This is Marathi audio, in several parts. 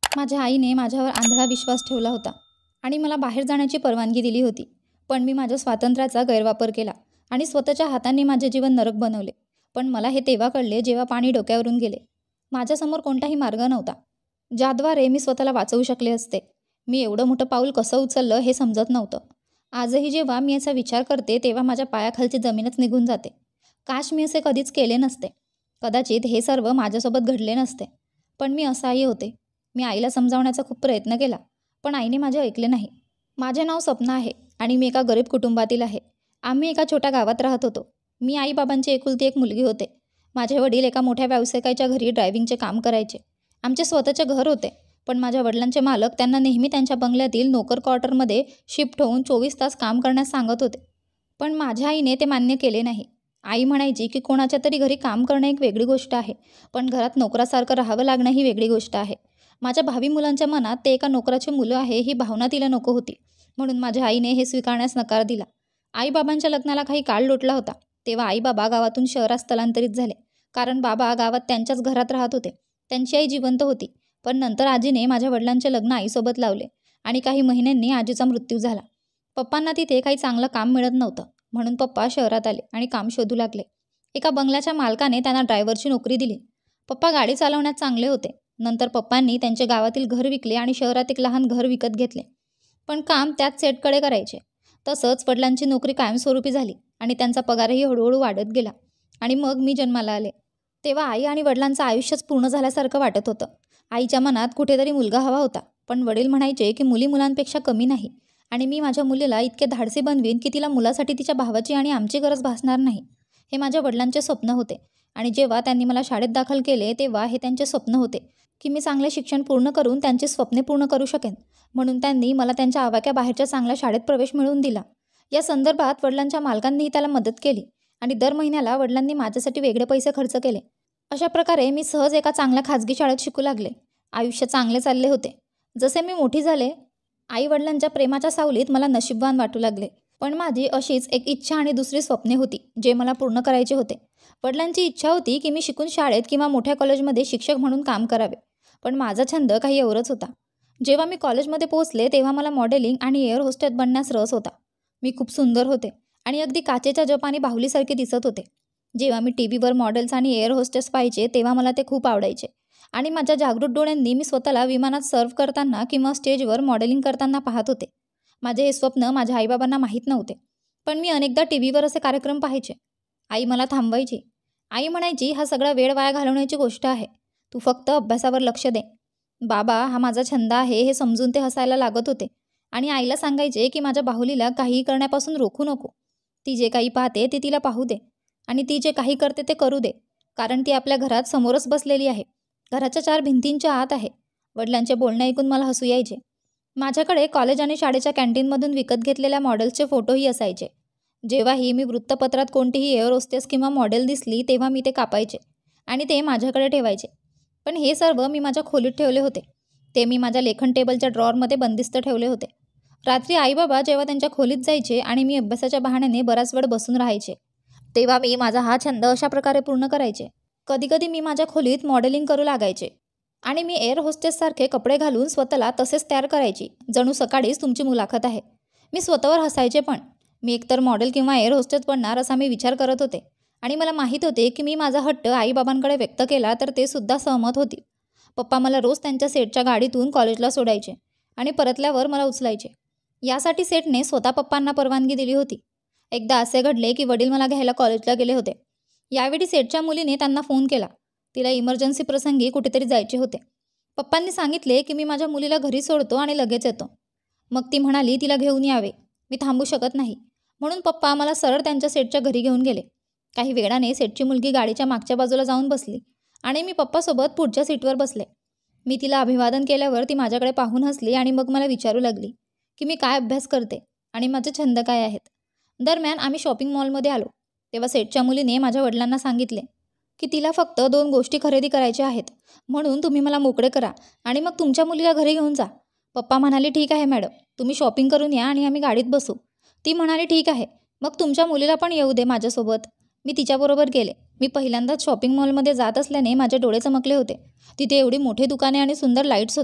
माझ्या आईने माझ्यावर आंधळा विश्वास ठेवला होता आणि मला बाहेर जाण्याची परवानगी दिली होती. पण मी माझ्या स्वातंत्र्याचा गैरवापर केला आणि स्वतःच्या हातांनी माझे जीवन नरक बनवले. पण मला हे तेव्हा कळले जेव्हा पाणी डोक्यावरून गेले. माझ्यासमोर कोणताही मार्ग नव्हता ज्याद्वारे मी स्वतःला वाचवू शकले असते. मी एवढं मोठं पाऊल कसं उचललं हे समजत नव्हतं. आजही जेव्हा मी याचा विचार करते तेव्हा माझ्या पायाखालची जमीनच निघून जाते. काश मी असे कधीच केले नसते. कदाचित हे सर्व माझ्यासोबत घडले नसते. पण मी असहाय्य होते. मी आईला समजावण्याचा खूप प्रयत्न केला, पण आईने माझे ऐकले नाही. माझे नाव सपना आहे आणि मी एका गरीब कुटुंबातील आहे. आम्ही एका छोट्या गावात राहत होतो. मी आईबाबांची एकुलती एक मुलगी होते. माझे वडील एका मोठ्या व्यावसायिकाच्या घरी ड्रायव्हिंगचे काम करायचे. आमचे स्वतःचे घर होते, पण माझ्या वडिलांचे मालक त्यांना नेहमी त्यांच्या बंगल्यातील नोकर क्वार्टरमध्ये शिफ्ट होऊन 24 तास काम करण्यास सांगत होते. पण माझ्या आईने ते मान्य केले नाही. आई म्हणायची की कोणाच्या तरी घरी काम करणं एक वेगळी गोष्ट आहे, पण घरात नोकरासारखं राहावं लागणं ही वेगळी गोष्ट आहे. माझ्या भावी मुलांच्या मनात ते एका नोकराची मुलं आहे ही भावना तिला नको होती. म्हणून माझ्या आईने हे स्वीकारण्यास नकार दिला. आईबाबांच्या लग्नाला काही काळ लोटला होता तेव्हा आईबाबा गावातून शहरात स्थलांतरित झाले. कारण बाबा गावात त्यांच्याच घरात राहत होते. त्यांची आई जिवंत होती, पण नंतर आजीने माझ्या वडिलांचे लग्न आईसोबत लावले आणि काही महिन्यांनी आजीचा मृत्यू झाला. पप्पांना तिथे काही चांगलं काम मिळत नव्हतं, म्हणून पप्पा शहरात आले आणि काम शोधू लागले. एका बंगल्याच्या मालकाने त्यांना ड्रायव्हरची नोकरी दिली. पप्पा गाडी चालवण्यात चांगले होते. नंतर पप्पांनी त्यांचे गावातील घर विकले आणि शहरात एक लहान घर विकत घेतले. पण काम त्याच सेटकडे करायचे. तसंच वडिलांची नोकरी कायमस्वरूपी झाली आणि त्यांचा पगारही हळूहळू वाढत गेला. आणि मग मी जन्माला आले. तेव्हा आई आणि वडिलांचं आयुष्यच पूर्ण झाल्यासारखं वाटत होतं. आईच्या मनात कुठेतरी मुलगा हवा होता, पण वडील म्हणायचे की मुली मुलांपेक्षा कमी नाही आणि मी माझ्या मुलीला इतके धाडसी बनवीन की तिला मुलासाठी तिच्या भावाची आणि आमची गरज भासणार नाही. हे माझ्या वडिलांचे स्वप्न होते. आणि जेव्हा त्यांनी मला शाळेत दाखल केले तेव्हा हे त्यांचे स्वप्न होते की मी चांगले शिक्षण पूर्ण करून त्यांची स्वप्ने पूर्ण करू शकेन. म्हणून त्यांनी मला त्यांच्या आवाक्या बाहेरच्या चांगल्या शाळेत प्रवेश मिळवून दिला. या संदर्भात वडिलांच्या मालकांनीही त्याला मदत केली आणि दर महिन्याला वडिलांनी माझ्यासाठी वेगळे पैसे खर्च केले. अशा प्रकारे मी सहज एका चांगल्या खाजगी शाळेत शिकू लागले. आयुष्य चांगले चालले होते. जसे मी मोठी झाले, आई वडिलांच्या प्रेमाच्या सावलीत मला नशीबवान वाटू लागले. पण माझी अशीच एक इच्छा आणि दुसरी स्वप्ने होती जे मला पूर्ण करायचे होते. वडिलांची इच्छा होती की मी शिकून शाळेत किंवा मोठ्या कॉलेजमध्ये शिक्षक म्हणून काम करावे. पण माझा छंद काही एवढंच होता. जेव्हा मी कॉलेजमध्ये पोहोचले तेव्हा मला मॉडेलिंग आणि एअर होस्टेस बनण्यास रस होता. मी खूप सुंदर होते आणि अगदी काचेच्या जपानी बाहुलीसारखे दिसत होते. जेव्हा मी टीव्हीवर मॉडेल्स आणि एअर होस्टेस पाहायचे तेव्हा मला ते खूप आवडायचे आणि माझ्या जागृत डोळ्यांनी मी स्वतःला विमानात सर्व्ह करताना किंवा स्टेजवर मॉडेलिंग करताना पाहत होते. माझे हे स्वप्न माझ्या आईबाबांना माहीत नव्हते, पण मी अनेकदा टीव्हीवर असे कार्यक्रम पाहायचे. आई मला थांबवायची. आई म्हणायची, हा सगळा वेळ वाया घालवण्याची गोष्ट आहे, तू फक्त अभ्यासावर लक्ष दे. बाबा, हा माझा छंद आहे हे समजून ते हसायला लागत होते आणि आईला सांगायचे की माझ्या बाहुलीला काहीही करण्यापासून रोखू नको. ती जे काही पाहते ते तिला पाहू दे आणि ती जे काही करते ते करू दे, कारण ती आपल्या घरात समोरच बसलेली आहे, घराच्या 4 भिंतींच्या आत आहे. वडिलांचे बोलणे ऐकून मला हसू यायचे. माझ्याकडे कॉलेज आणि शाळेच्या कॅन्टीनमधून विकत घेतलेल्या मॉडेल्सचे फोटोही असायचे. जेव्हाही मी वृत्तपत्रात कोणतीही एअर होस्टेस किंवा मॉडेल दिसली तेव्हा मी ते कापायचे आणि ते माझ्याकडे ठेवायचे. पण हे सर्व मी माझ्या खोलीत ठेवले होते. ते मी माझ्या लेखन टेबलच्या ड्रॉअरमध्ये बंदिस्त ठेवले होते. रात्री आईबाबा जेव्हा त्यांच्या खोलीत जायचे आणि मी अभ्यासाच्या बहाण्याने बराच वेळ बसून राहायचे, तेव्हा मी माझा हा छंद अशा प्रकारे पूर्ण करायचे. कधीकधी मी माझ्या खोलीत मॉडेलिंग करू लागायचे आणि मी एअर होस्टेससारखे कपडे घालून स्वतःला तसेच तयार करायची, जणू सकाळीच तुमची मुलाखत आहे. मी स्वतःवर हसायचे, पण मी एकतर मॉडेल किंवा एअर होस्टेस बनणार असा मी विचार करत होते आणि मला माहीत होते की मी माझा हट्ट आईबाबांकडे व्यक्त केला तर ते सुद्धा सहमत होतील. पप्पा मला रोज त्यांच्या सेटच्या गाडीतून कॉलेजला सोडायचे आणि परतल्यावर मला उचलायचे. यासाठी सेटने स्वतः पप्पांना परवानगी दिली होती. एकदा असे घडले की वडील मला घ्यायला कॉलेजला गेले होते. यावेळी सेटच्या मुलीने त्यांना फोन केला. तिला इमर्जन्सी प्रसंगी कुठेतरी जायचे होते. पप्पांनी सांगितले की मी माझ्या मुलीला घरी सोडतो आणि लगेच येतो. मग ती म्हणाली तिला घेऊन यावे. मी थांबू शकत नाही, म्हणून पप्पा मला सरळ त्यांच्या सेटच्या घरी घेऊन गेले. काही वेळाने सेटची मुलगी गाडीच्या मागच्या बाजूला जाऊन बसली आणि मी पप्पासोबत पुढच्या सीटवर बसले. मी तिला अभिवादन केल्यावर ती माझ्याकडे पाहून हसली आणि मग मला विचारू लागली की मी काय अभ्यास करते आणि माझे छंद काय आहेत. दरम्यान आम्ही शॉपिंग मॉलमध्ये आलो तेव्हा सेटच्या मुलीने माझ्या वडिलांना सांगितले की तिला फक्त 2 गोष्टी खरेदी करायच्या आहेत, म्हणून तुम्ही मला मोकळे करा आणि मग तुमच्या मुलीला घरी घेऊन जा. पप्पा म्हणाले, ठीक आहे मॅडम, तुम्ही शॉपिंग करून या आणि आम्ही गाडीत बसू. ती म्हणाली, ठीक आहे, मग तुमच्या मुलीला पण येऊ दे माझ्यासोबत. मी तिच्याबरोबर गेले. मी पहिल्यांदाच शॉपिंग मॉलमध्ये जात असल्याने माझे डोळे चमकले होते. तिथे एवढी मोठी दुकाने आणि सुंदर लाईट्स होते.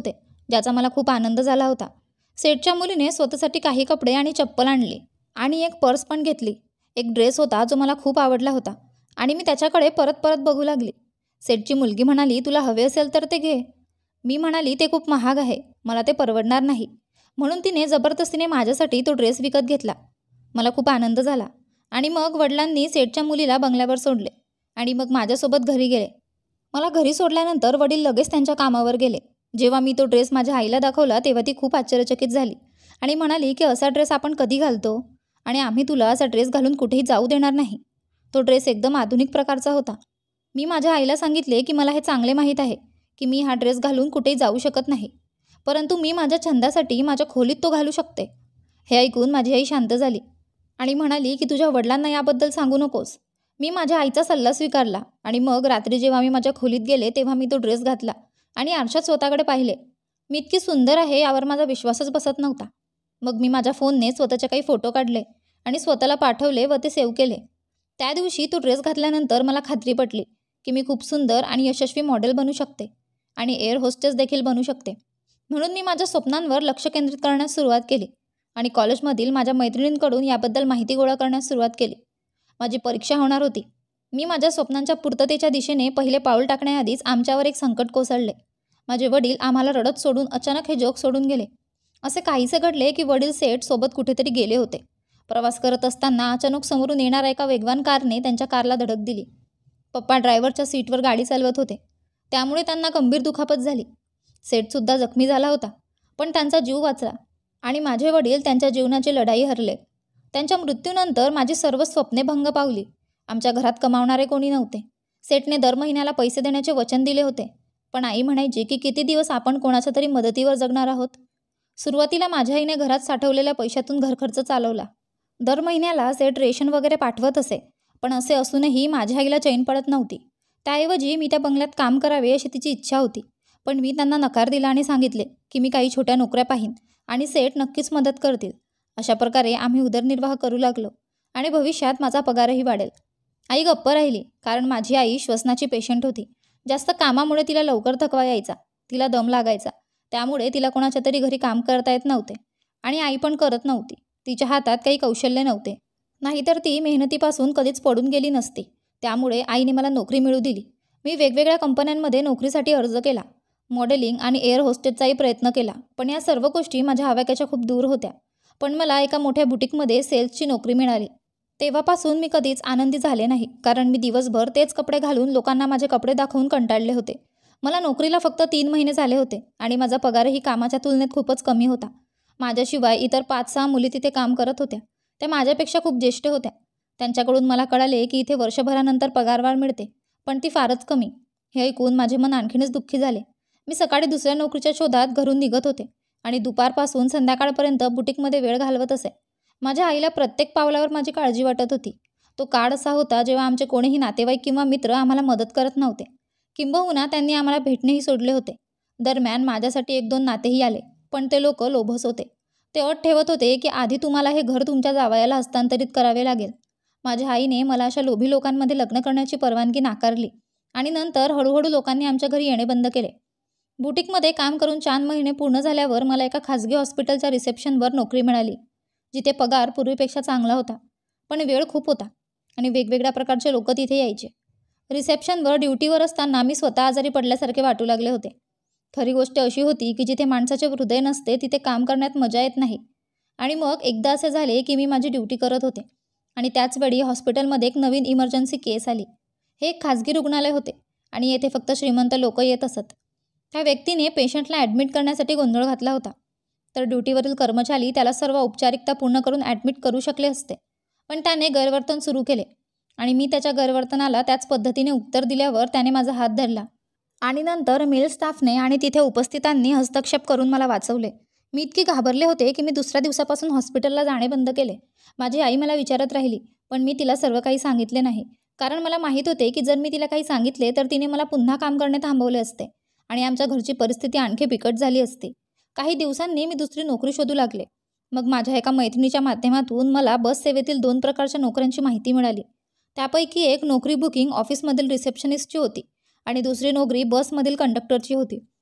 ज्याचा मला खूप आनंद झाला होता. सेठच्या मुलीने स्वतःसाठी काही कपडे आणि चप्पल आणली आणि एक पर्स पण घेतली. एक ड्रेस होता जो मला खूप आवडला होता आणि मी त्याच्याकडे परत परत बघू लागली. सेठची मुलगी म्हणाली, तुला हवे असेल तर ते घे. मी म्हणाली, ते खूप महाग आहे, मला ते परवडणार नाही. म्हणून तिने जबरदस्तीने माझ्यासाठी तो ड्रेस विकत घेतला. मला खूप आनंद झाला आणि मग वडिलांनी सेठच्या मुलीला बंगल्यावर सोडले आणि मग माझ्यासोबत घरी गेले. मला घरी सोडल्यानंतर वडील लगेच त्यांच्या कामावर गेले. जेव्हा मी तो ड्रेस माझ्या आईला दाखवला तेव्हा ती खूप आश्चर्यचकित झाली आणि म्हणाली की असा ड्रेस आपण कधी घालतो आणि आम्ही तुला असा ड्रेस घालून कुठेही जाऊ देणार नाही. तो ड्रेस एकदम आधुनिक प्रकारचा होता. मी माझ्या आईला सांगितले की मला हे चांगले माहीत आहे की मी हा ड्रेस घालून कुठेही जाऊ शकत नाही, परंतु मी माझ्या छंदासाठी माझ्या खोलीत तो घालू शकते. हे ऐकून माझी आई शांत झाली आणि म्हणाली की तुझ्या वडिलांना याबद्दल सांगू नकोस. मी माझ्या आईचा सल्ला स्वीकारला आणि मग रात्री जेव्हा मी माझ्या खोलीत गेले तेव्हा मी तो ड्रेस घातला आणि आरशात स्वतःकडे पाहिले. मी इतकी सुंदर आहे यावर माझा विश्वासच बसत नव्हता. मग मी माझ्या फोनने स्वतःचे काही फोटो काढले आणि स्वतःला पाठवले व ते सेव्ह केले. त्या दिवशी तो ड्रेस घातल्यानंतर मला खात्री पटली की मी खूप सुंदर आणि यशस्वी मॉडेल बनू शकते आणि एअर होस्टेस देखील बनू शकते. म्हणून मी माझ्या स्वप्नांवर लक्ष केंद्रित करण्यास सुरुवात केली आणि कॉलेजमधील माझ्या मैत्रिणींकडून याबद्दल माहिती गोळा करण्यास सुरुवात केली. माझी परीक्षा होणार होती. मी माझ्या स्वप्नांच्या पूर्ततेच्या दिशेने पहिले पाऊल टाकण्याआधीच आमच्यावर एक संकट कोसळले. माझे वडील आम्हाला रडत सोडून अचानक हे जग सोडून गेले. असे काहीसे घडले की वडील सेठ सोबत कुठेतरी गेले होते. प्रवास करत असताना अचानक समोरून येणाऱ्या एका वेगवान कारने त्यांच्या कारला धडक दिली. पप्पा ड्रायव्हरच्या सीटवर गाडी चालवत होते, त्यामुळे त्यांना गंभीर दुखापत झाली. सेठसुद्धा जखमी झाला होता, पण त्यांचा जीव वाचला आणि माझे वडील त्यांच्या जीवनाची लढाई हरले. त्यांच्या मृत्यूनंतर माझी सर्व स्वप्ने भंग पावली. आमच्या घरात कमावणारे कोणी नव्हते. सेठने दर महिन्याला पैसे देण्याचे वचन दिले होते, पण आई म्हणायची की किती दिवस आपण कोणाच्या तरी मदतीवर जगणार आहोत. सुरुवातीला माझ्या आईने घरात साठवलेल्या पैशातून घरखर्च चालवला. दर महिन्याला सेठ रेशन वगैरे पाठवत असे, पण असे असूनही माझ्या आईला चैन पडत नव्हती. त्याऐवजी मी त्या बंगल्यात काम करावे अशी तिची इच्छा होती, पण मी त्यांना नकार दिला आणि सांगितले की मी काही छोट्या नोकऱ्या पाहीन आणि सेठ नक्कीच मदत करतील. अशा प्रकारे आम्ही उदरनिर्वाह करू लागलो आणि भविष्यात माझा पगारही वाढेल. आई गप्प राहिली, कारण माझी आई श्वसनाची पेशंट होती. जास्त कामामुळे तिला लवकर थकवा यायचा, तिला दम लागायचा, त्यामुळे तिला कोणाच्या तरी घरी काम करता येत नव्हते आणि आई पण करत नव्हती. तिच्या हातात काही कौशल्य नव्हते, नाहीतर ती मेहनतीपासून कधीच पडून गेली नसती. त्यामुळे आईने मला नोकरी मिळू दिली. मी वेगवेगळ्या कंपन्यांमध्ये नोकरीसाठी अर्ज केला, मॉडेलिंग आणि एअर होस्टेसचाही प्रयत्न केला, पण या सर्व गोष्टी माझ्या आवाक्याच्या खूप दूर होत्या. पण मला एका मोठ्या बुटीकमध्ये सेल्सची नोकरी मिळाली. तेव्हापासून मी कधीच आनंदी झाले नाही, कारण मी दिवसभर तेच कपडे घालून लोकांना माझे कपडे दाखवून कंटाळले होते. मला नोकरीला फक्त 3 महिने झाले होते आणि माझा पगारही कामाच्या तुलनेत खूपच कमी होता. माझ्याशिवाय इतर 5-6 मुली तिथे काम करत होत्या. त्या माझ्यापेक्षा खूप ज्येष्ठ होत्या. त्यांच्याकडून मला कळाले की इथे वर्षभरानंतर पगारवाढ मिळते, पण ती फारच कमी. हे ऐकून माझे मन आणखीनच दुःखी झाले. मी सकाळी दुसऱ्या नोकरीच्या शोधात घरून निघत होते आणि दुपारपासून संध्याकाळपर्यंत बुटीकमध्ये वेळ घालवत असे. माझ्या आईला प्रत्येक पावलावर माझी काळजी वाटत होती. तो काळ असा होता जेव्हा आमचे कोणीही नातेवाईक किंवा मित्र आम्हाला मदत करत नव्हते, किंबहुना त्यांनी आम्हाला भेटणेही सोडले होते. दरम्यान माझ्यासाठी 1-2 नातेही आले, पण ते लोक लोभस होते. ते अट ठेवत होते की आधी तुम्हाला हे घर तुमच्या जावयाला हस्तांतरित करावे लागेल. माझ्या आईने मला अशा लोभी लोकांमध्ये लग्न करण्याची परवानगी नाकारली आणि नंतर हळूहळू लोकांनी आमच्या घरी येणे बंद केले. बुटीकमध्ये काम करून 4 महिने पूर्ण झाल्यावर मला एका खाजगी हॉस्पिटलच्या रिसेप्शनवर नोकरी मिळाली, जिथे पगार पूर्वीपेक्षा चांगला होता, पण वेळ खूप होता आणि वेगवेगळ्या प्रकारचे लोक तिथे यायचे. रिसेप्शनवर ड्युटीवर असताना मी स्वतः आजारी पडल्यासारखे वाटू लागले होते. खरी गोष्ट अशी होती की जिथे माणसाचे हृदय नसते तिथे काम करण्यात मजा येत नाही. आणि मग एकदा असे झाले की मी माझी ड्युटी करत होते आणि त्याचवेळी हॉस्पिटलमध्ये एक नवीन इमर्जन्सी केस आली. हे एक खाजगी रुग्णालय होते आणि येथे फक्त श्रीमंत लोक येत असत. त्या व्यक्तीने पेशंटला ॲडमिट करण्यासाठी गोंधळ घातला होता, तर ड्युटीवरील कर्मचारी त्याला सर्व औपचारिकता पूर्ण करून ॲडमिट करू शकले असते, पण त्याने गैरवर्तन सुरू केले आणि मी त्याच्या गैरवर्तनाला त्याच पद्धतीने उत्तर दिल्यावर त्याने माझा हात धरला आणि नंतर मेल स्टाफने आणि तिथे उपस्थितांनी हस्तक्षेप करून मला वाचवले. मी इतकी घाबरले होते की मी दुसऱ्या दिवसापासून हॉस्पिटलला जाणे बंद केले. माझी आई मला विचारत राहिली, पण मी तिला सर्व काही सांगितले नाही, कारण मला माहीत होते की जर मी तिला काही सांगितले तर तिने मला पुन्हा काम करणे थांबवले असते आणि आमच्या घरची परिस्थिती आणखी बिकट झाली असती. काही दिवसांनी मी दुसरी नोकरी शोधू लागले. मग माझ्या एका मैत्रिणीच्या माध्यमातून मला बस सेवेतील 2 प्रकारच्या नोकऱ्यांची माहिती मिळाली. त्यापैकी एक नोकरी बुकिंग ऑफिसमधील रिसेप्शनिस्टची होती आणि दुसरी नोकरी बसमधील कंडक्टरची होती.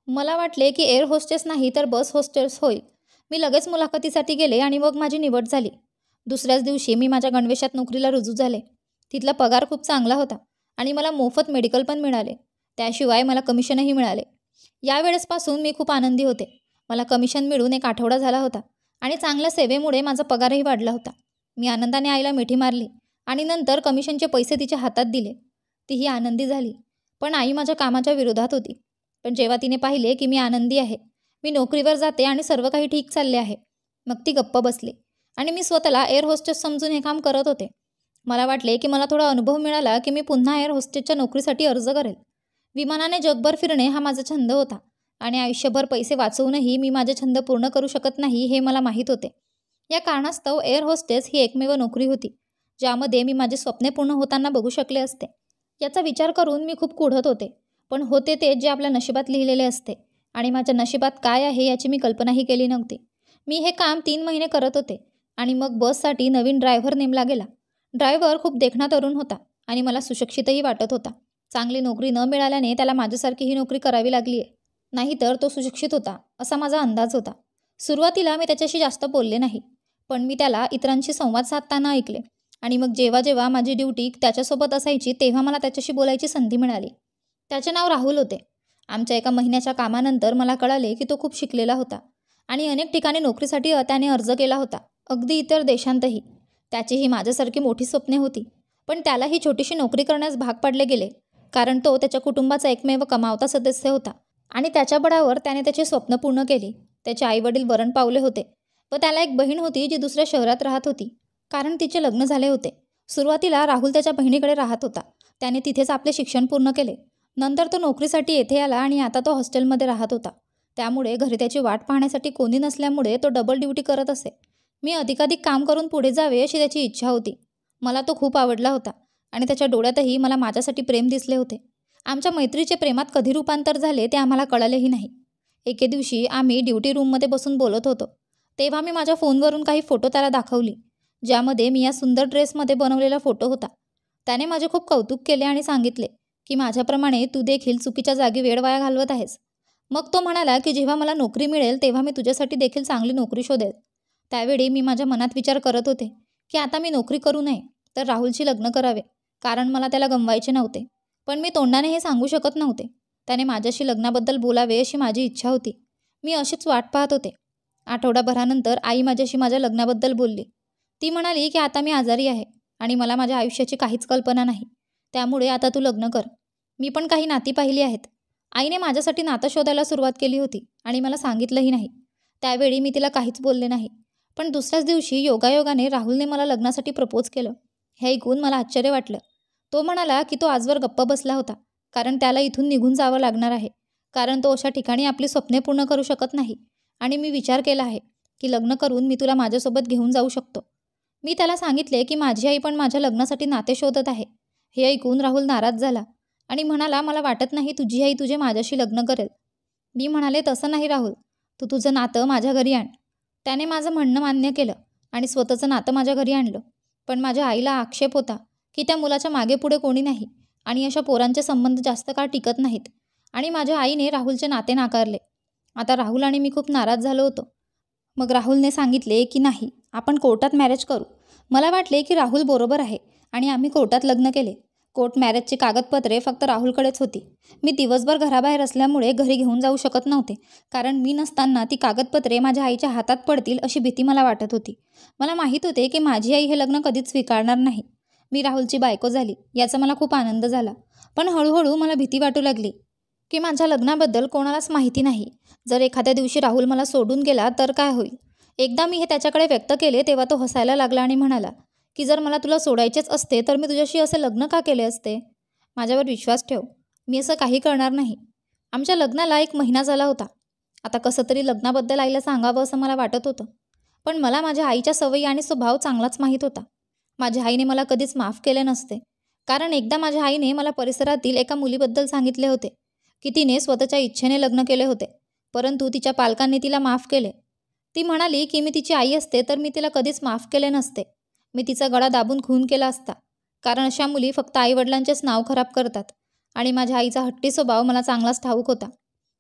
मला वाटले की एअर होस्टेस नाही तर बस होस्टेस होईल. मी लगेच मुलाखतीसाठी गेले आणि मग माझी निवड झाली. दुसऱ्याच दिवशी मी माझ्या गणवेशात नोकरीला रुजू झाले. तिथला पगार खूप चांगला होता आणि मला मोफत मेडिकल पण मिळाले. त्याशिवाय मला कमिशनही मिळाले. यावेळेसपासून मी खूप आनंदी होते. मला कमिशन मिळून 1 आठवडा झाला होता आणि चांगल्या सेवेमुळे माझा पगारही वाढला होता. मी आनंदाने आईला मिठी मारली आणि नंतर कमिशनचे पैसे तिच्या हातात दिले. तीही आनंदी झाली. पण आई माझ्या कामाच्या विरोधात होती. पण जेव्हा तिने पाहिले की मी आनंदी आहे, मी नोकरीवर जाते आणि सर्व काही ठीक चालले आहे, मग ती गप्प बसली आणि मी स्वतःला एअर होस्टेस समजून हे काम करत होते. मला वाटले की मला थोडा अनुभव मिळाला की मी पुन्हा एअर होस्टेसच्या नोकरीसाठी अर्ज करेल. विमानाने जगभर फिरणे हा माझा छंद होता आणि आयुष्यभर पैसे वाचवूनही मी माझे छंद पूर्ण करू शकत नाही हे मला माहीत होते. या कारणास्तव एअर होस्टेस ही एकमेव नोकरी होती, ज्यामध्ये मी माझे स्वप्ने पूर्ण होताना बघू शकले असते. याचा विचार करून मी खूप कुढत होते. पण होते ते जे आपल्या नशिबात लिहिलेले असते आणि माझ्या नशिबात काय आहे याची मी कल्पनाही केली नव्हती. मी हे काम 3 महिने करत होते आणि मग बससाठी नवीन ड्रायव्हर नेमला गेला. ड्रायव्हर खूप देखणा तरुण होता आणि मला सुशिक्षितही वाटत होता. चांगली नोकरी न मिळाल्याने त्याला माझ्यासारखी ही नोकरी करावी लागली आहे. नाहीतर तो सुशिक्षित होता असा माझा अंदाज होता. सुरुवातीला मी त्याच्याशी जास्त बोलले नाही, पण मी त्याला इतरांशी संवाद साधताना ऐकले आणि मग जेव्हा जेव्हा माझी ड्युटी त्याच्यासोबत असायची तेव्हा मला त्याच्याशी बोलायची संधी मिळाली. त्याचे नाव राहुल होते. आमच्या 1 महिन्याच्या कामानंतर मला कळाले की तो खूप शिकलेला होता आणि अनेक ठिकाणी नोकरीसाठी त्याने अर्ज केला होता, अगदी इतर देशांतही. त्याचीही माझ्यासारखी मोठी स्वप्ने होती, पण त्यालाही छोटीशी नोकरी करण्यास भाग पाडले गेले, कारण तो त्याच्या कुटुंबाचा एकमेव कमावता सदस्य होता आणि त्याच्या बळावर त्याने त्याची स्वप्न पूर्ण केली. त्याचे आईवडील मरण पावले होते व त्याला एक बहीण होती जी दुसऱ्या शहरात राहत होती, कारण तिचे लग्न झाले होते. सुरुवातीला राहुल त्याच्या बहिणीकडे राहत होता. त्याने तिथेच आपले शिक्षण पूर्ण केले. नंतर तो नोकरीसाठी येथे आला आणि आता तो हॉस्टेलमध्ये राहत होता. त्यामुळे घरी त्याची वाट पाहण्यासाठी कोणी नसल्यामुळे तो डबल ड्युटी करत असे. मी अधिकाधिक काम करून पुढे जावे अशी त्याची इच्छा होती. मला तो खूप आवडला होता आणि त्याच्या डोळ्यातही मला माझ्यासाठी प्रेम दिसले होते. आमच्या मैत्रीचे प्रेमात कधी रूपांतर झाले ते आम्हाला कळालेही नाही. एके दिवशी आम्ही ड्युटी रूममध्ये बसून बोलत होतो, तेव्हा मी माझ्या फोनवरून काही फोटो त्याला दाखवली, ज्यामध्ये मी या सुंदर ड्रेसमध्ये बनवलेला फोटो होता. त्याने माझे खूप कौतुक केले आणि सांगितले की माझ्याप्रमाणे तू देखील चुकीच्या जागी वेळ वाया घालवत आहेस. मग तो म्हणाला की जेव्हा मला नोकरी मिळेल तेव्हा मी तुझ्यासाठी देखील चांगली नोकरी शोधेल. त्यावेळी मी माझ्या मनात विचार करत होते की आता मी नोकरी करू नये तर राहुलशी लग्न करावे, कारण मला त्याला गमवायचे नव्हते. पण मी तोंडाने हे सांगू शकत नव्हते. त्याने माझ्याशी लग्नाबद्दल बोलावे अशी माझी इच्छा होती. मी अशीच वाट पाहत होते. आठवडाभरानंतर आई माझ्याशी माझ्या लग्नाबद्दल बोलली. ती म्हणाली की आता मी आजारी आहे आणि मला माझ्या आयुष्याची काहीच कल्पना नाही, त्यामुळे आता तू लग्न कर. मी पण काही नाती पाहिली आहेत. आईने माझ्यासाठी नातं शोधायला सुरुवात केली होती आणि मला सांगितलंही नाही. त्यावेळी मी तिला काहीच बोलले नाही. पण दुसऱ्याच दिवशी योगायोगाने राहुलने मला लग्नासाठी प्रपोज केलं. हे ऐकून मला आश्चर्य वाटलं. तो म्हणाला की तो आजवर गप्प बसला होता, कारण त्याला इथून निघून जावं लागणार आहे, कारण तो अशा ठिकाणी आपली स्वप्ने पूर्ण करू शकत नाही. आणि मी विचार केला आहे की लग्न करून मी तुला माझ्यासोबत घेऊन जाऊ शकतो. मी त्याला सांगितले की माझी आई पण माझ्या लग्नासाठी नाते शोधत आहे. हे ऐकून राहुल नाराज झाला आणि म्हणाला, मला वाटत नाही तुझी आई तुझे माझ्याशी लग्न करेल. मी म्हणाले, तसं नाही राहुल, तू तुझं नातं माझ्या घरी आण. त्याने माझं म्हणणं मान्य केलं आणि स्वतःचं नातं माझ्या घरी आणलं. पण माझ्या आईला आक्षेप होता की त्या मुलाच्या मागे पुढे कोणी नाही आणि अशा पोरांचे संबंध जास्त काळ टिकत नाहीत आणि माझ्या आईने राहुलचे नाते नाकारले. आता राहुल आणि मी खूप नाराज झालो होतो. मग राहुलने सांगितले की नाही, आपण कोर्टात मॅरेज करू. मला वाटले की राहुल बरोबर आहे आणि आम्ही कोर्टात लग्न केले. कोर्ट मॅरेजची कागदपत्रे फक्त राहुलकडेच होती. मी दिवसभर घराबाहेर असल्यामुळे घरी घेऊन जाऊ शकत नव्हते, कारण मी नसताना ती कागदपत्रे माझ्या आईच्या हातात पडतील अशी भीती मला वाटत होती. मला माहीत होते की माझी आई हे लग्न कधीच स्वीकारणार नाही. मी राहुलची बायको झाली याचा मला खूप आनंद झाला. पण हळूहळू मला भीती वाटू लागली की माझ्या लग्नाबद्दल कोणालाच माहिती नाही. जर एखाद्या दिवशी राहुल मला सोडून गेला तर काय होईल. एकदा मी हे त्याच्याकडे व्यक्त केले तेव्हा तो हसायला लागला आणि म्हणाला की जर मला तुला सोडायचेच असते तर मी तुझ्याशी असे लग्न का केले असते. माझ्यावर विश्वास ठेव, मी असं काही करणार नाही. आमच्या लग्नाला 1 महिना झाला होता. आता कसं तरी लग्नाबद्दल आईला सांगावं असं मला वाटत होतं, पण मला माझ्या आईच्या सवयी आणि स्वभाव चांगलाच माहीत होता. माझ्या आईने मला कधीच माफ केले नसते, कारण एकदा माझ्या आईने मला परिसरातील एका मुलीबद्दल सांगितले होते की तिने स्वतःच्या इच्छेने लग्न केले होते, परंतु तिच्या पालकांनी तिला माफ केले. ती म्हणाली की मी तिची आई असते तर मी तिला कधीच माफ केले नसते. मी तिचा गळा दाबून खून केला असता, कारण अशा मुली फक्त आईवडिलांचेच नाव खराब करतात आणि माझ्या आईचा हट्टी स्वभाव मला चांगलाच ठाऊक होता.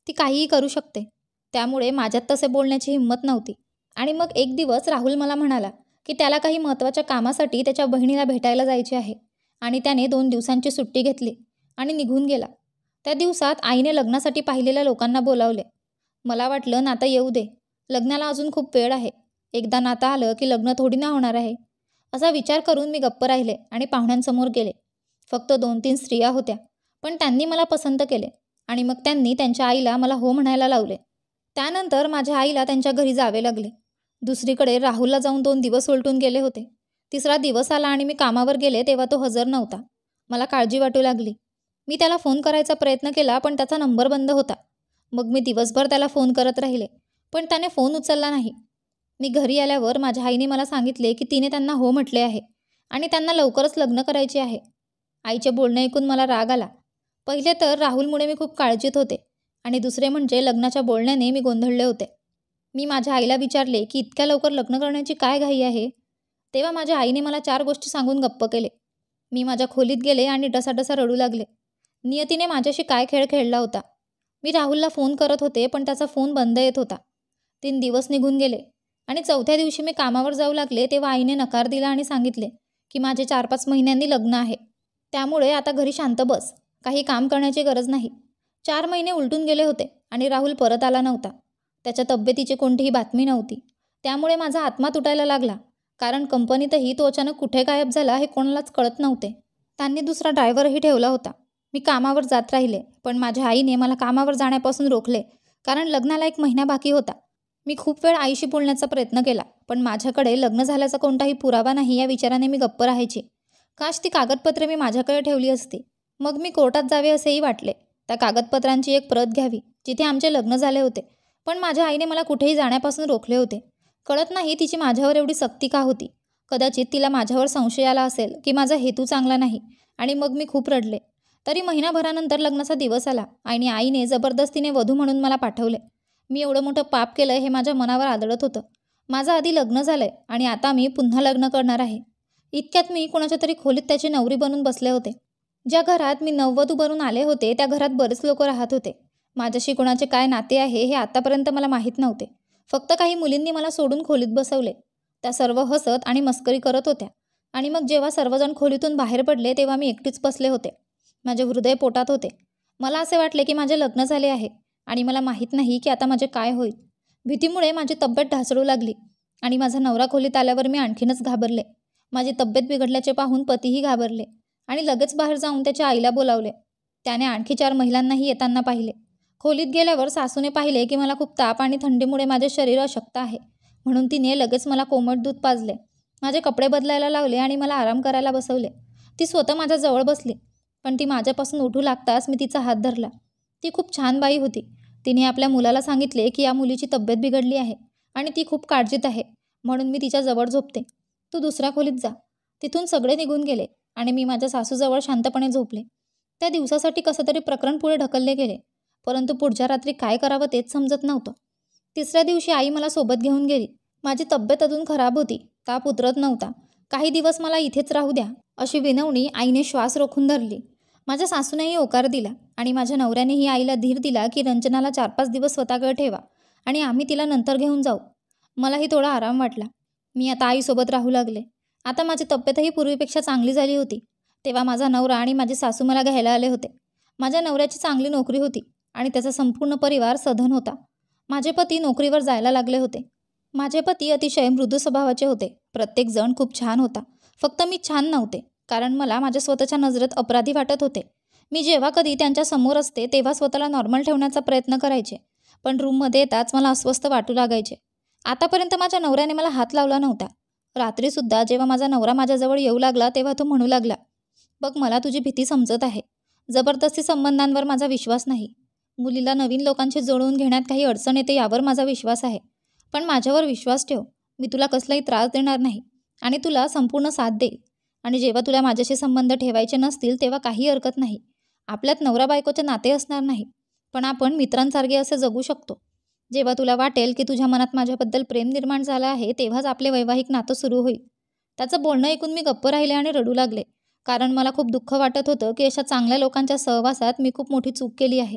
ती काहीही करू शकते. त्यामुळे माझ्यात तसे बोलण्याची हिंमत नव्हती. आणि मग एक दिवस राहुल मला म्हणाला की त्याला काही महत्त्वाच्या कामासाठी त्याच्या बहिणीला भेटायला जायचे आहे आणि त्याने 2 दिवसांची सुट्टी घेतली आणि निघून गेला. त्या दिवसात आईने लग्नासाठी पाहिलेल्या लोकांना बोलावले. मला वाटलं नातं येऊ दे, लग्नाला अजून खूप वेळ आहे. एकदा नातं आलं की लग्न थोडी ना होणार आहे. असा विचार करून मी गप्प राहिले आणि पाहुण्यांसमोर गेले. फक्त 2-3 स्त्रिया होत्या, पण त्यांनी मला पसंत केले आणि मग त्यांनी त्यांच्या आईला मला हो म्हणायला लावले. त्यानंतर माझ्या आईला त्यांच्या घरी जावे लागले. दुसरीकडे राहुलला जाऊन 2 दिवस उलटून गेले होते. तिसरा दिवस आला आणि मी कामावर गेले तेव्हा तो हजर नव्हता. मला काळजी वाटू लागली. मी त्याला फोन करायचा प्रयत्न केला, पण त्याचा नंबर बंद होता. मग मी दिवसभर त्याला फोन करत राहिले, पण त्याने फोन उचलला नाही. मी घरी आल्यावर माझ्या आईने मला सांगितले की तिने त्यांना हो म्हटले आहे आणि त्यांना लवकरच लग्न करायचे आहे. आईचे बोलणे ऐकून मला राग आला. पहिले तर राहुलमुळे मी खूप काळजीत होते आणि दुसरे म्हणजे लग्नाच्या बोलण्याने मी गोंधळले होते. मी माझ्या आईला विचारले की इतक्या लवकर लग्न करण्याची काय घाई आहे? तेव्हा माझ्या आईने मला 4 गोष्टी सांगून गप्प केले. मी माझ्या खोलीत गेले आणि डसाडसा रडू लागले. नियतीने माझ्याशी काय खेळ खेळला होता. मी राहुलला फोन करत होते, पण त्याचा फोन बंद येत होता. 3 दिवस निघून गेले आणि 4थ्या दिवशी मी कामावर जाऊ लागले तेव्हा आईने नकार दिला आणि सांगितले की माझे 4-5 महिन्यांनी लग्न आहे. त्यामुळे आता घरी शांत बस, काही काम करण्याची गरज नाही. 4 महिने उलटून गेले होते आणि राहुल परत आला नव्हता. त्याच्या तब्येतीची कोणतीही बातमी नव्हती. त्यामुळे माझा आत्मा तुटायला लागला, कारण कंपनीतही तो अचानक कुठे गायब झाला हे कोणालाच कळत नव्हते. त्यांनी दुसरा ड्रायव्हरही ठेवला होता. मी कामावर जात राहिले, पण माझ्या आईने मला कामावर जाण्यापासून रोखले, कारण लग्नाला 1 महिना बाकी होता. मी खूप वेळ आईशी बोलण्याचा प्रयत्न केला, पण माझ्याकडे लग्न झाल्याचा कोणताही पुरावा नाही या विचाराने मी गप्प राहायची. काश ती कागदपत्रे मी माझ्याकडे ठेवली असती. मग मी कोर्टात जावे असेही वाटले. त्या कागदपत्रांची एक प्रत घ्यावी जिथे आमचे लग्न झाले होते, पण माझ्या आईने मला कुठेही जाण्यापासून रोखले होते. कळत नाही तिची माझ्यावर एवढी सक्ती का होती. कदाचित तिला माझ्यावर संशय आला असेल की माझा हेतू चांगला नाही, आणि मग मी खूप रडले. तरी महिनाभरानंतर लग्नाचा दिवस आला आणि आईने जबरदस्तीने वधू म्हणून मला पाठवले. मी एवढं मोठं पाप केलं हे माझ्या मनावर आदळत होतं. माझं आधी लग्न झालंय आणि आता मी पुन्हा लग्न करणार आहे. इतक्यात मी कोणाच्या तरी खोलीत त्याची नवरी बनून बसले होते. ज्या घरात मी नववधू बनून आले होते त्या घरात बरेच लोक राहत होते. माझ्याशी कोणाचे काय नाते आहे हे आतापर्यंत मला माहीत नव्हते. फक्त काही मुलींनी मला सोडून खोलीत बसवले. त्या सर्व हसत आणि मस्करी करत होत्या. आणि मग जेव्हा सर्वजण खोलीतून बाहेर पडले तेव्हा मी एकटीच बसले होते. माझे हृदय पोटात होते. मला असे वाटले की माझे लग्न झाले आहे आणि मला माहीत नाही की आता माझे काय होईल. भीतीमुळे माझी तब्येत ढासळू लागली आणि माझा नवरा खोलीत आल्यावर मी आणखीनच घाबरले. माझी तब्येत बिघडल्याचे पाहून पतीही घाबरले आणि लगेच बाहेर जाऊन त्याच्या आईला बोलावले. त्याने आणखी 4 महिलांनाही येताना पाहिले. खोलीत गेल्यावर सासूने पाहिले की मला खूप ताप आणि थंडीमुळे माझे शरीर अशक्त आहे, म्हणून तिने लगेच मला कोमट दूध पाजले. माझे कपडे बदलायला लावले आणि मला आराम करायला बसवले. ती स्वतः माझ्या जवळ बसली, पण ती माझ्यापासून उठू लागताच मी तिचा हात धरला. ती खूप छान बाई होती. तिने आपल्या मुलाला सांगितले की या मुलीची तब्येत बिघडली आहे आणि ती खूप काळजीत आहे, म्हणून मी तिच्या जवळ झोपते. तू दुसऱ्या खोलीत जा. तिथून सगळे निघून गेले आणि मी माझ्या सासूजवळ शांतपणे झोपले. त्या दिवसासाठी कसं तरी प्रकरण पुढे ढकलले गेले, परंतु पुढच्या रात्री काय करावं तेच समजत नव्हतं. 3ऱ्या दिवशी आई मला सोबत घेऊन गेली. माझी तब्येत अजून खराब होती. ताप उतरत नव्हता. काही दिवस मला इथेच राहू द्या अशी विनवणी आईने श्वास रोखून धरली. माझ्या सासूनेही होकार दिला आणि माझ्या नवऱ्यानेही आईला धीर दिला की रंजनाला 4-5 दिवस स्वतःकडे ठेवा आणि आम्ही तिला नंतर घेऊन जाऊ. मलाही थोडा आराम वाटला. मी आता आईसोबत राहू लागले. आता माझी तब्येतही पूर्वीपेक्षा चांगली झाली होती. तेव्हा माझा नवरा आणि माझे सासू मला घ्यायला आले होते. माझ्या नवऱ्याची चांगली नोकरी होती आणि त्याचा संपूर्ण परिवार सधन होता. माझे पती नोकरीवर जायला लागले होते. माझे पती अतिशय मृदू स्वभावाचे होते. प्रत्येकजण खूप छान होता. फक्त मी छान नव्हते, कारण मला माझ्या स्वतःच्या नजरेत अपराधी वाटत होते. मी जेव्हा कधी त्यांच्या समोर असते तेव्हा स्वतःला नॉर्मल ठेवण्याचा प्रयत्न करायचे, पण रूममध्ये येताच मला अस्वस्थ वाटू लागायचे. आतापर्यंत माझ्या नवऱ्याने मला हात लावला नव्हता. रात्रीसुद्धा जेव्हा माझा नवरा माझ्याजवळ येऊ लागला तेव्हा तो म्हणू लागला, बघ मला तुझी भीती समजत आहे. जबरदस्ती संबंधांवर माझा विश्वास नाही. मुलीला नवीन लोकांशी जोडवून घेण्यात काही अडचण येते यावर माझा विश्वास आहे. पण माझ्यावर विश्वास ठेव. मी तुला कसलाही त्रास देणार नाही आणि तुला संपूर्ण साथ देईल. आणि जेव्हा तुला माझ्याशी संबंध ठेवायचे नसतील तेव्हा काही हरकत नाही. आपल्यात नवरा बायकोचे नाते असणार नाही, पण आपण मित्रांसारखे असे जगू शकतो. जेव्हा तुला वाटेल की तुझ्या मनात माझ्याबद्दल प्रेम निर्माण झालं आहे तेव्हाच आपले वैवाहिक नातं सुरू होईल. त्याचं बोलणं ऐकून मी गप्प राहिले आणि रडू लागले, कारण मला खूप दुःख वाटत होतं की अशा चांगल्या लोकांच्या सहवासात मी खूप मोठी चूक केली आहे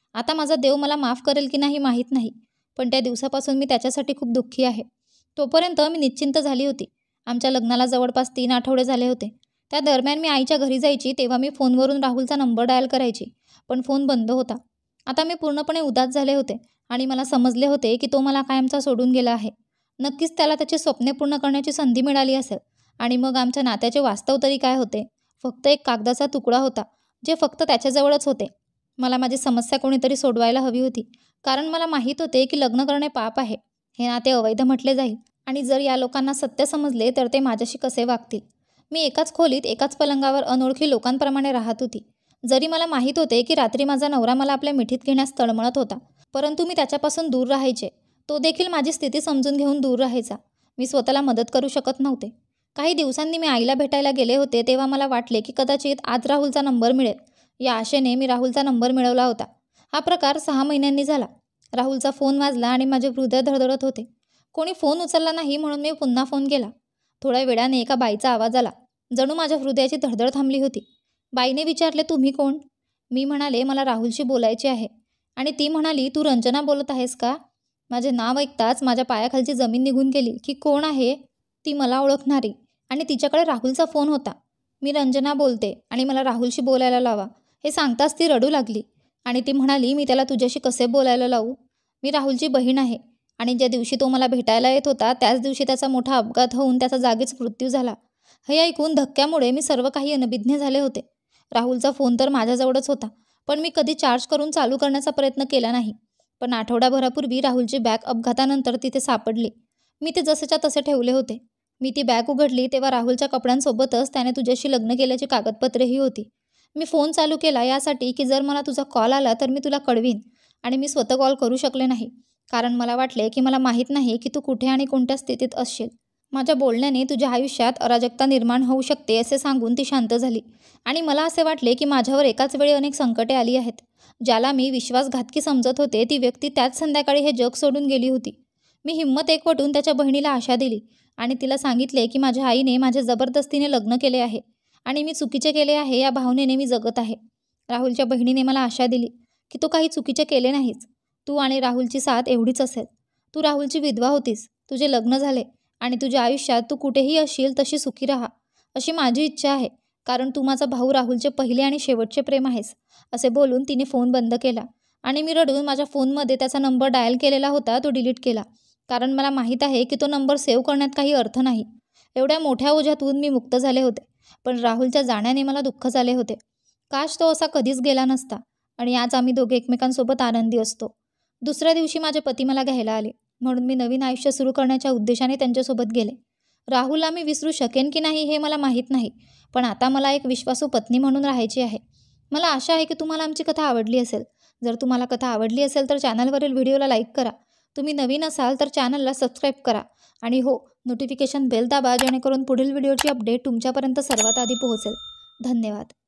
आता माझा देव मला माफ करेल की नाही माहीत नाही, पण त्या दिवसापासून मी त्याच्यासाठी खूप दुःखी आहे. तोपर्यंत मी निश्चिंत झाली होती. आमच्या लग्नाला जवळपास 3 आठवडे झाले होते. त्या दरम्यान मी आईच्या घरी जायची तेव्हा मी फोनवरून राहुलचा नंबर डायल करायची, पण फोन बंद होता. आता मी पूर्णपणे उदास झाले होते आणि मला समजले होते की तो मला कायमचा सोडून गेला आहे. नक्कीच त्याला त्याची स्वप्ने पूर्ण करण्याची संधी मिळाली असेल. आणि मग आमच्या नात्याचे वास्तव तरी काय होते? फक्त एक कागदाचा तुकडा होता, जे फक्त त्याच्याजवळच होते. मला माझी समस्या कोणीतरी सोडवायला हवी होती, कारण मला माहीत होते की लग्न करणे पाप आहे. हे नाते अवैध म्हटले जाईल आणि जर या लोकांना सत्य समजले तर ते माझ्याशी कसे वागतील. मी एकाच खोलीत एकाच पलंगावर अनोळखी लोकांप्रमाणे राहत होती. जरी मला माहीत होते की रात्री माझा नवरा मला आपल्या मिठीत घेण्यास तळमळत होता, परंतु मी त्याच्यापासून दूर राहायचे. तो देखील माझी स्थिती समजून घेऊन दूर राहायचा. मी स्वतःला मदत करू शकत नव्हते. काही दिवसांनी मी आईला भेटायला गेले होते तेव्हा मला वाटले की कदाचित आज राहुलचा नंबर मिळेल. या आशेने मी राहुलचा नंबर मिळवला होता. हा प्रकार 6 महिन्यांनी झाला. राहुलचा फोन वाजला आणि माझे हृदय धडधडत होते. कोणी फोन उचलला नाही म्हणून मी पुन्हा फोन केला. थोड्या वेळाने एका बाईचा आवाज आला. जणू माझ्या हृदयाची धडधड थांबली होती. बाईने विचारले, तुम्ही कोण? मी म्हणाले, मला राहुलशी बोलायचे आहे. आणि ती म्हणाली, तू रंजना बोलत आहेस का? माझे नाव ऐकताच माझ्या पायाखालची जमीन निघून गेली की कोण आहे ती मला ओळखणारी. आणि तिच्याकडे राहुलचा फोन होता. मी रंजना बोलते आणि मला राहुलशी बोलायला लावा. हे सांगताच ती रडू लागली आणि ती म्हणाली, मी त्याला तुझ्याशी कसे बोलायला लावू? मी राहुलची बहीण आहे आणि ज्या दिवशी तो मला भेटायला येत होता त्याच दिवशी त्याचा मोठा अपघात होऊन त्याचा जागीच मृत्यू झाला. हे ऐकून धक्क्यामुळे मी सर्व काही अनभिज्ञ झाले होते. राहुलचा फोन तर माझ्याजवळच होता, पण मी कधी चार्ज करून चालू करण्याचा प्रयत्न केला नाही. पण आठवडाभरापूर्वी राहुलची बॅग अपघातानंतर तिथे सापडली. मी ते जसेच्या तसे ठेवले होते. मी ती बॅग उघडली तेव्हा राहुलच्या कपड्यांसोबतच त्याने तुझ्याशी लग्न केल्याची कागदपत्रेही होती. मी फोन चालू केला यासाठी की जर मला तुझा कॉल आला तर मी तुला कळवीन. आणि मी स्वतः कॉल करू शकले नाही, कारण मला वाटले की मला माहीत नाही की तू कुठे आणि कोणत्या स्थितीत असशील. माझ्या बोलण्याने तुझ्या आयुष्यात अराजकता निर्माण होऊ शकते असे सांगून ती शांत झाली. आणि मला असे वाटले की माझ्यावर एकाच वेळी अनेक संकटे आली आहेत. ज्याला मी विश्वासघातकी समजत होते ती व्यक्ती त्याच संध्याकाळी हे जग सोडून गेली होती. मी हिंमत एकवटून त्याच्या बहिणीला आशा दिली आणि तिला सांगितले की माझ्या आईने माझ्या जबरदस्तीने लग्न केले आहे आणि मी चुकीचे केले आहे या भावनेने मी जगत आहे. राहुलच्या बहिणीने मला आशा दिली की तू काही चुकीचे केले नाहीस. तू आणि राहुलची साथ एवढीच असेल. तू राहुलची विधवा होतीस, तुझे लग्न झाले आणि तुझ्या आयुष्यात तू कुठेही असशील तशी सुखी राहा अशी माझी इच्छा आहे, कारण तू माझा भाऊ राहुलचे पहिले आणि शेवटचे प्रेम आहेस. असे बोलून तिने फोन बंद केला आणि मी रडून माझ्या फोनमध्ये त्याचा नंबर डायल केलेला होता तो डिलीट केला, कारण मला माहीत आहे की तो नंबर सेव्ह करण्यात काही अर्थ नाही. एवढ्या मोठ्या ओझ्यातून मी मुक्त झाले होते, पण राहुलच्या जाण्याने मला दुःख झाले होते. काश तो असा कधीच गेला नसता आणि आज आम्ही दोघे एकमेकांसोबत आनंदी असतो. दुसऱ्या दिवशी माझे पती मला घ्यायला आले, म्हणून मी नवीन आयुष्य सुरू करण्याच्या उद्देशाने त्यांच्यासोबत गेले. राहुलला मी विसरू शकेन की नाही हे मला माहीत नाही, पण आता मला एक विश्वासू पत्नी म्हणून राहायची आहे. मला आशा आहे की तुम्हाला आमची कथा आवडली असेल. जर तुम्हाला कथा आवडली असेल तर चॅनलवरील व्हिडिओला लाईक करा. तुम्ही नवीन असाल तर चॅनलला सबस्क्राईब करा आणि हो, नोटिफिकेशन बेल दाबा जेणेकरून पुढील व्हिडिओची अपडेट तुमच्यापर्यंत सर्वात आधी पोहोचेल. धन्यवाद.